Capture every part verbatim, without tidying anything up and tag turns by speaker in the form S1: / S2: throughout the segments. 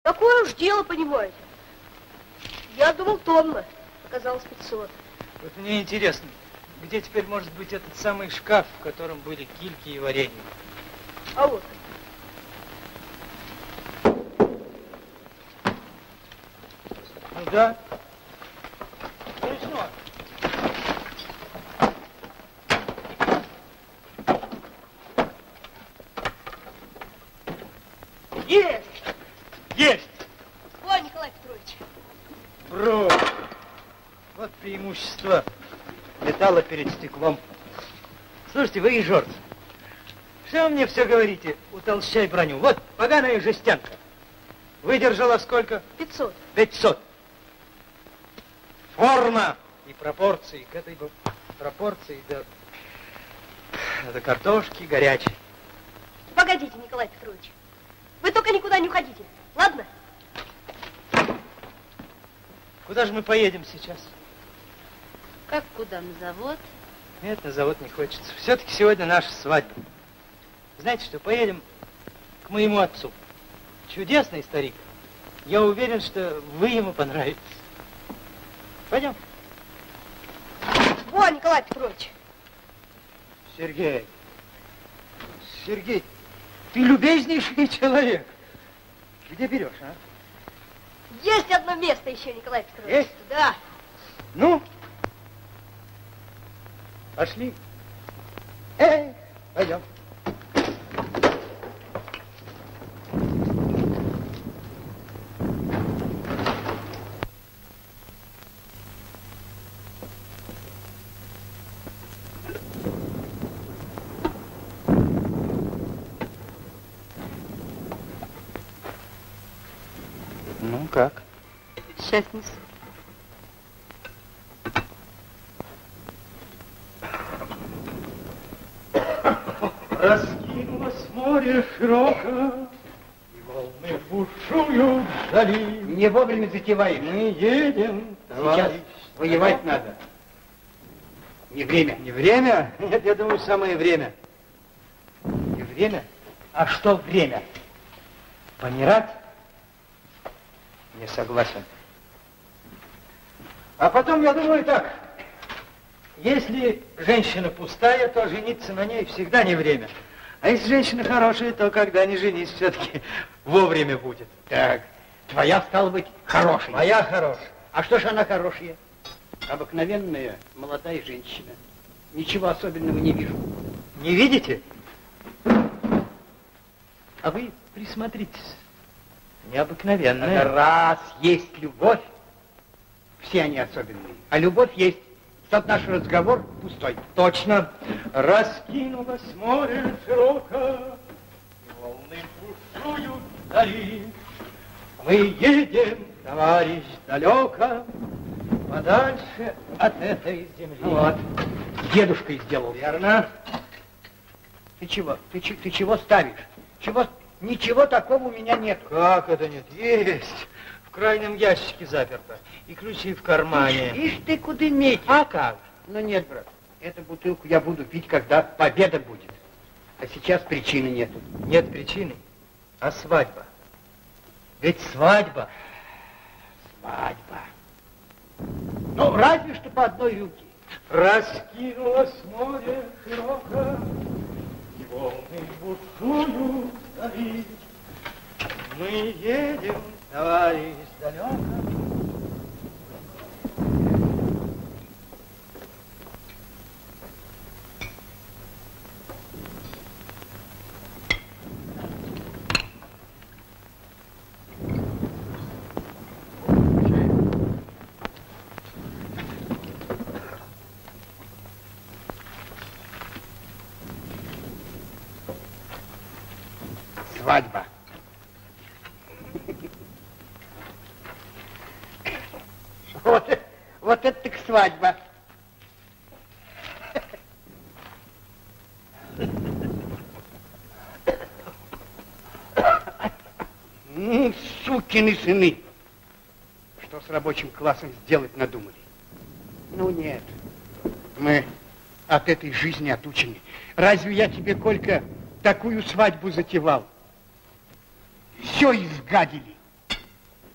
S1: Такое уж дело, понимаете. Я думал, тонна. Оказалось пятьсот.
S2: Вот мне интересно, где теперь может быть этот самый шкаф, в котором были кильки и варенье?
S1: А вот.
S2: Ну да. Точно.
S1: Есть!
S2: Есть!
S1: Ой, Николай Петрович.
S2: Брось. Вот преимущество металла перед стеклом. Слушайте, вы и Жорж, что вы мне все говорите? Утолщай броню. Вот поганая жестянка. Выдержала сколько?
S1: Пятьсот.
S2: Пятьсот. Форма и пропорции. К этой бы пропорции до, до картошки горячей.
S1: Погодите, Николай Петрович. Вы только никуда не уходите, ладно?
S2: Куда же мы поедем сейчас?
S3: Как куда? На завод?
S2: Нет, на завод не хочется. Все-таки сегодня наша свадьба. Знаете что, поедем к моему отцу. Чудесный старик. Я уверен, что вы ему понравитесь. Пойдем.
S1: Во, Николай Петрович.
S2: Сергей. Сергей, ты любезнейший человек. Где берешь, а?
S1: Есть одно место еще, Николай Петрович.
S2: Есть?
S1: Да.
S2: Ну? Пошли. Эй, пойдем. Ну, как?
S3: Сейчас несу.
S2: Раскинулось море широко, и волны бушуют вдали.
S4: Не вовремя затеваешь.
S2: Мы едем,
S4: Сейчас
S2: товарищ.
S4: воевать надо. Не время.
S2: Не время? Нет, я думаю, самое время. Не время? А что время? Помирать? Не согласен. А потом, я думаю, так. Если женщина пустая, то жениться на ней всегда не время. А если женщина хорошая, то когда не женись, все-таки вовремя будет.
S4: Так, твоя, стала быть, хорошая.
S2: Моя хорошая.
S4: А что ж она хорошая? Обыкновенная молодая женщина. Ничего особенного не вижу.
S2: Не видите? А вы присмотритесь. Необыкновенная.
S4: Это раз есть любовь, все они особенные. А любовь есть. Тот наш разговор пустой.
S2: Точно. Раскинулось море широко, и волны бушуют вдали. Мы едем, товарищ, далеко, подальше от этой земли.
S4: Ну вот, с дедушкой сделал.
S2: Верно?
S4: Ты чего? Ты, ч- ты чего ставишь? Чего? Ничего такого у меня нет.
S2: Как это нет? Есть. В крайнем ящике заперто. И ключи в кармане.
S4: Ишь ты куда метишь.
S2: А как?
S4: Ну нет, брат, эту бутылку я буду пить, когда победа будет. А сейчас причины нету.
S2: Нет причины, а свадьба. Ведь свадьба.
S4: Свадьба. Ну, разве что по одной рюмке.
S2: Раскинулось море широко, и волны бушуют вдали. Мы едем, товарищ, далеко.
S4: Свадьба. Вот, вот это так свадьба. Ну, сукины сыны. Что с рабочим классом сделать надумали? Ну, нет. Мы от этой жизни отучены. Разве я тебе, Колька, такую свадьбу затевал? Все изгадили.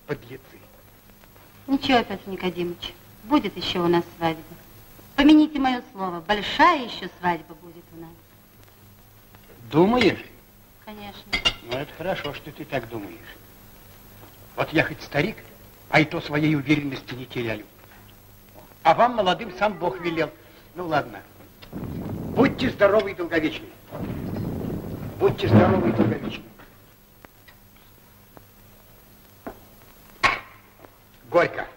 S4: подлецы.
S3: Ничего, Петр Никодимович, будет еще у нас свадьба. Помяните мое слово, большая еще свадьба будет у нас.
S4: Думаешь?
S3: Конечно.
S4: Ну, это хорошо, что ты так думаешь. Вот я хоть старик, а и то своей уверенности не теряю. А вам, молодым, сам Бог велел. Ну, ладно. Будьте здоровы и долговечны. Будьте здоровы и долговечны. Горько.